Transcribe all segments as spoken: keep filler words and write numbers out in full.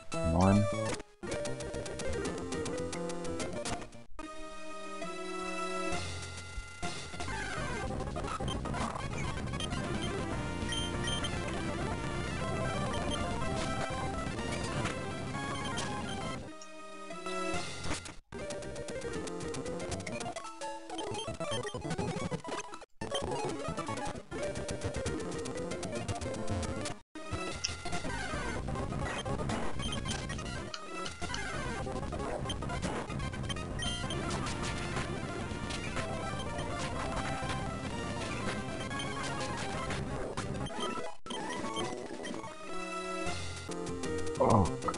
neun. Oh Gott.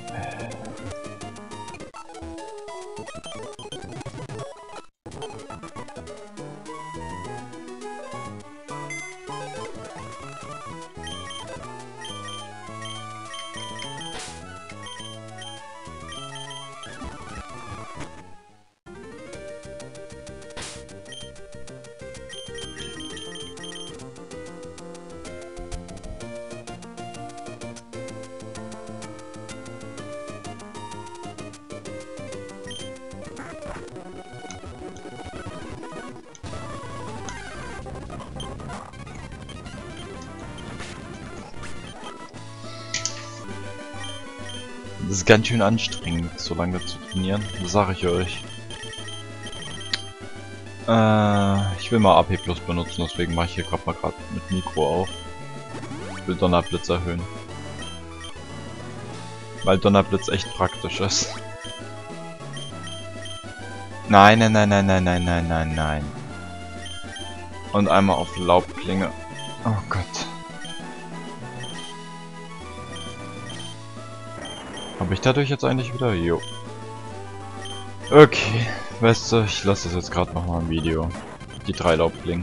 Das ist ganz schön anstrengend, so lange zu trainieren, das sage ich euch. Äh, ich will mal A P Plus benutzen, deswegen mache ich hier gerade mal gerade mit Mikro auf. Ich will Donnerblitz erhöhen. Weil Donnerblitz echt praktisch ist. Nein, nein, nein, nein, nein, nein, nein, nein, nein. Und einmal auf Laubklinge. Oh Gott. Habe ich dadurch jetzt eigentlich wieder? Jo. Okay, weißt du, ich lasse das jetzt gerade nochmal im Video. Die drei Laubklingen.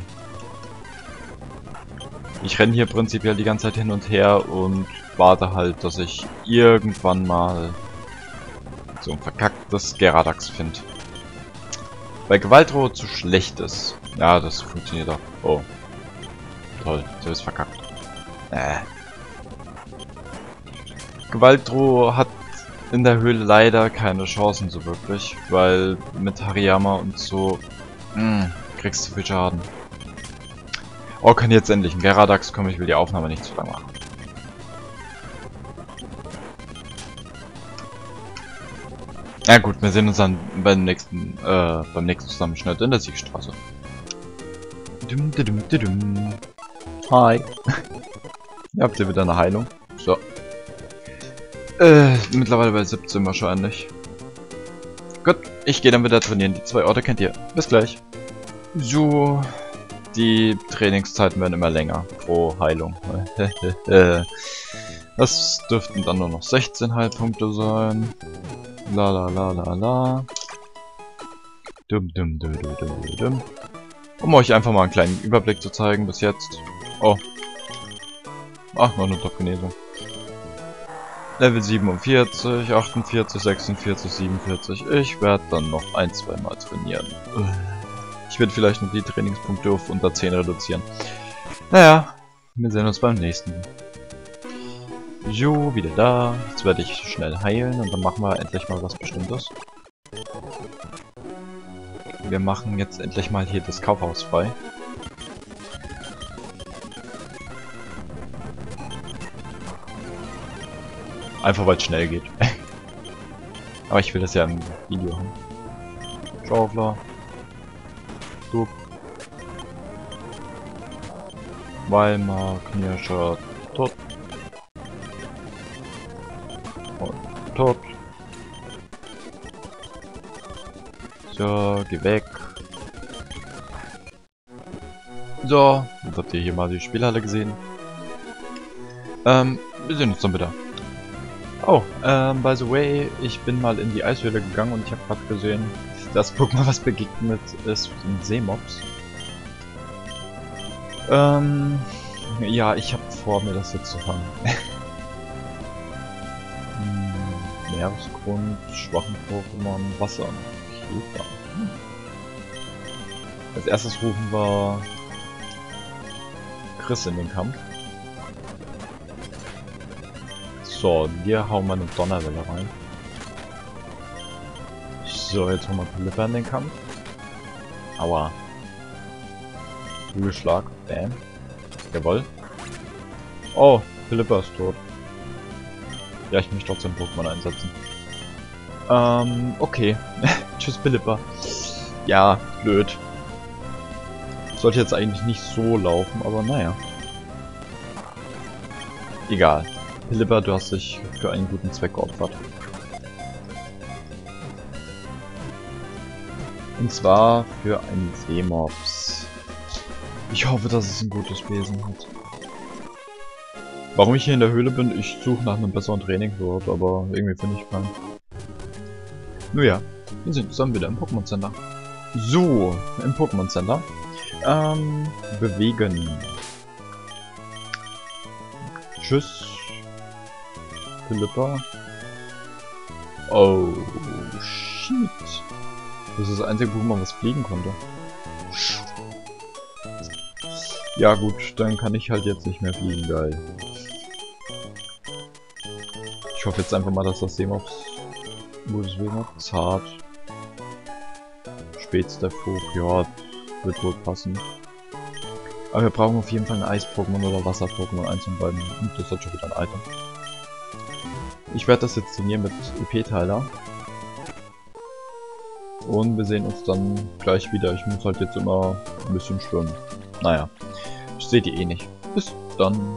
Ich renne hier prinzipiell die ganze Zeit hin und her und warte halt, dass ich irgendwann mal so ein verkacktes Geradax finde. Weil Gewaltdroh zu schlecht ist. Ja, das funktioniert auch. Oh. Toll, so ist verkackt. Äh. Gewaltdroh hat in der Höhle leider keine Chancen so wirklich, weil mit Hariyama und so mh, kriegst du viel Schaden. Oh, kann jetzt endlich ein Geradax kommen, ich will die Aufnahme nicht zu lang machen. Ja gut, wir sehen uns dann beim nächsten, äh, beim nächsten Zusammenschnitt in der Siegstraße. Dum, dum, dum, dum. Hi. Ihr habt ihr wieder eine Heilung. So. Äh, mittlerweile bei siebzehn wahrscheinlich. Gut, ich gehe dann wieder trainieren. Die zwei Orte kennt ihr. Bis gleich. So. Die Trainingszeiten werden immer länger pro Heilung. Das dürften dann nur noch sechzehn Heilpunkte sein. La la la la la. Dum dum dum dum dum dum. Um euch einfach mal einen kleinen Überblick zu zeigen bis jetzt. Oh. Ach, noch eine Top-Genesung. Level siebenundvierzig, achtundvierzig, sechsundvierzig, siebenundvierzig. Ich werde dann noch ein, zwei Mal trainieren. Ich werde vielleicht noch die Trainingspunkte auf unter zehn reduzieren. Naja, wir sehen uns beim nächsten. Jo, wieder da. Jetzt werde ich schnell heilen und dann machen wir endlich mal was Bestimmtes. Wir machen jetzt endlich mal hier das Kaufhaus frei. Einfach weil es schnell geht. Aber ich will das ja im Video haben. Schaufler. Duck. Weimar, Knirscher, tot. Und tot. So, geh weg. So, jetzt habt ihr hier mal die Spielhalle gesehen. Ähm, wir sehen uns dann wieder. Oh, ähm, by the way, ich bin mal in die Eishöhle gegangen und ich habe gerade gesehen, dass Pokémon, was begegnet ist, sind Seemops. Ähm, ja, ich habe vor, mir das jetzt zu fangen. hm, Meeresgrund, schwachen Pokémon, Wasser und Käfer. Hm. Als erstes rufen wir Chris in den Kampf. So, wir hauen mal eine Donnerwelle rein. So, jetzt haben wir Philippa in den Kampf. Aua. Kugelschlag. Bam. Jawohl. Oh, Philippa ist tot. Ja, ich möchte trotzdem Pokémon einsetzen. Ähm, okay. Tschüss, Philippa. Ja, blöd. Sollte jetzt eigentlich nicht so laufen, aber naja. Egal. Philippa, du hast dich für einen guten Zweck geopfert. Und zwar für einen Seemops. Ich hoffe, dass es ein gutes Wesen hat. Warum ich hier in der Höhle bin, ich suche nach einem besseren Trainingsort, aber irgendwie finde ich keinen. Nun ja, wir sind zusammen wieder im Pokémon Center. So, im Pokémon Center. Ähm, bewegen. Tschüss. Philippa. Oh, shit. Das ist das einzige Pokémon, was fliegen konnte. Ja gut, dann kann ich halt jetzt nicht mehr fliegen, geil. Ich hoffe jetzt einfach mal, dass das Seemops gutes Wesen hat. Zart. Spätstep-Hoch, ja, wird wohl passen. Aber wir brauchen auf jeden Fall ein Eis-Pokémon oder Wasser-Pokémon, eins von beiden. Und das hat schon wieder ein Item. Ich werde das jetzt trainieren mit E P-Teiler. Und wir sehen uns dann gleich wieder. Ich muss halt jetzt immer ein bisschen schwimmen. Naja, das seht ihr eh nicht. Bis dann.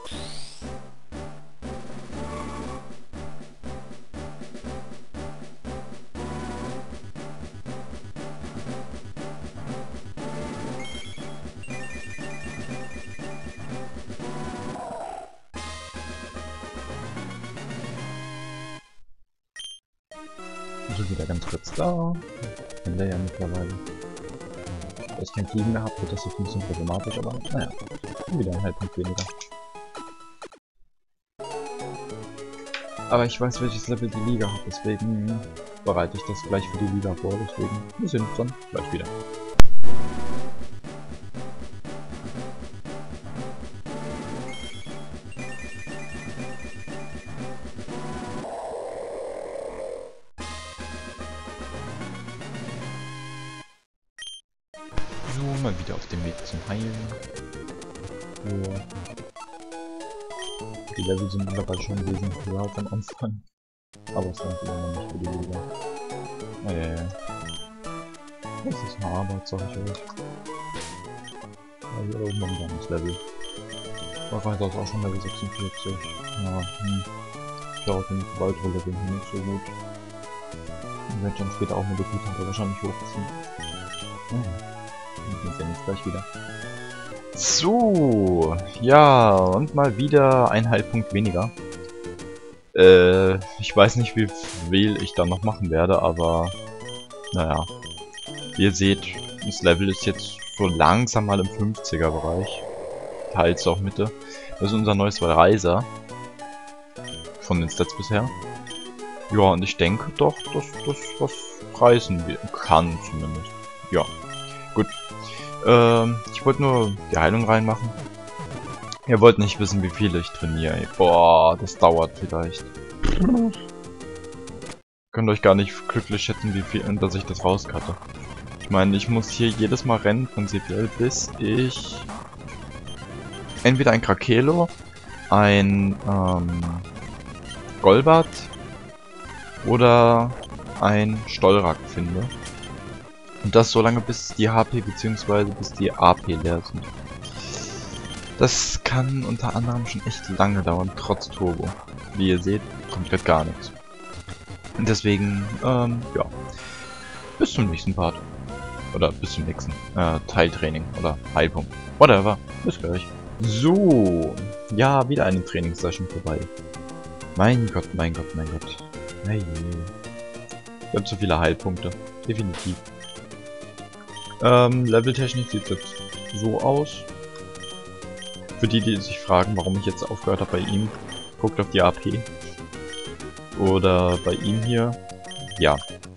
So, wieder ganz kurz da. Bin der ja mittlerweile. Da ich kein Fliegen gehabt, wird das jetzt ein bisschen problematisch, aber naja. Wieder ein Halbpunkt weniger. Aber ich weiß, welches Level die Liga hat, deswegen bereite ich das gleich für die Liga vor, deswegen wir sehen uns dann gleich wieder. So, mal wieder auf dem Weg zum Heilen. So. Die Level sind mittlerweile schon wesentlich höher als am Anfang. Aber es langt immer noch nicht für die Liga. Ah, ja, ja. Das ist eine Arbeit, sag ich euch. Ja, hier oben haben wir ein ganzes Level. War weitaus auch schon Level sechsundvierzig. Ja, hm. Ich glaube, den weitere Level nicht so gut. Ich werde dann später auch eine Debütante wahrscheinlich hochziehen. Ja. Wir sehen uns gleich wieder. So, ja, und mal wieder ein Halbpunkt weniger. Äh, ich weiß nicht, wie viel ich da noch machen werde, aber naja. Wie ihr seht, das Level ist jetzt so langsam mal im fünfziger Bereich. Teils auch Mitte. Das ist unser neues Reiser. Von den Stats bisher. Ja, und ich denke doch, dass das was reißen kann zumindest. Ja, gut. Ähm, ich wollte nur die Heilung reinmachen. Ihr wollt nicht wissen, wie viel ich trainiere. Boah, das dauert vielleicht. Könnt euch gar nicht glücklich schätzen, wie viel, dass ich das rauskatte. Ich meine, ich muss hier jedes Mal rennen, prinzipiell, bis ich entweder ein Krakelo, ein ähm, Golbat oder ein Stollrak finde. Und das so lange, bis die H P bzw. bis die A P leer sind. Das kann unter anderem schon echt lange dauern, trotz Turbo. Wie ihr seht, komplett gar nichts. Und deswegen, ähm, ja. Bis zum nächsten Part. Oder bis zum nächsten äh, Teiltraining oder Heilpunkt. Whatever. Bis gleich. So. Ja, wieder eine Trainingssession vorbei. Mein Gott, mein Gott, mein Gott. Hey. Ich habe zu viele Heilpunkte. Definitiv. Ähm, leveltechnisch sieht es jetzt so aus. Für die, die sich fragen, warum ich jetzt aufgehört habe bei ihm, guckt auf die A P. Oder bei ihm hier. Ja.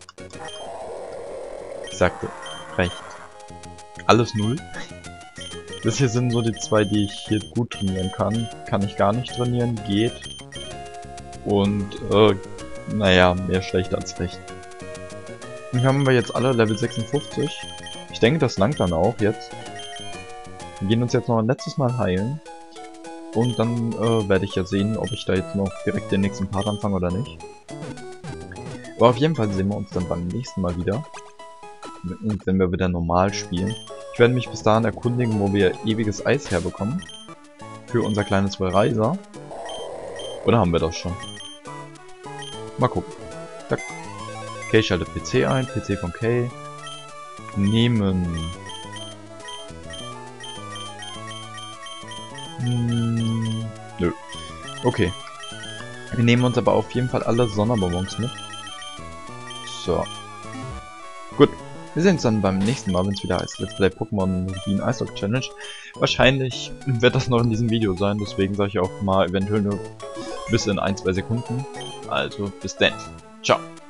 Ich sagte recht. Alles null. Das hier sind so die zwei, die ich hier gut trainieren kann. Kann ich gar nicht trainieren, geht. Und, äh, naja, mehr schlecht als recht. Dann haben wir jetzt alle Level sechsundfünfzig. Ich denke, das langt dann auch jetzt. Wir gehen uns jetzt noch ein letztes Mal heilen. Und dann äh, werde ich ja sehen, ob ich da jetzt noch direkt den nächsten Part anfange oder nicht. Aber auf jeden Fall sehen wir uns dann beim nächsten Mal wieder. Wenn wir wieder normal spielen. Ich werde mich bis dahin erkundigen, wo wir ewiges Eis herbekommen. Für unser kleines Reiser. Oder haben wir das schon? Mal gucken. Zack. Kay schaltet P C ein. P C von Kay. Nehmen. Hm, nö. Okay. Wir nehmen uns aber auf jeden Fall alle Sonderbonbons mit. So. Gut. Wir sehen uns dann beim nächsten Mal, wenn es wieder heißt Let's Play Pokémon Rubin Eishockey Challenge. Wahrscheinlich wird das noch in diesem Video sein, deswegen sage ich auch mal eventuell nur bis in ein, zwei Sekunden. Also bis dann. Ciao.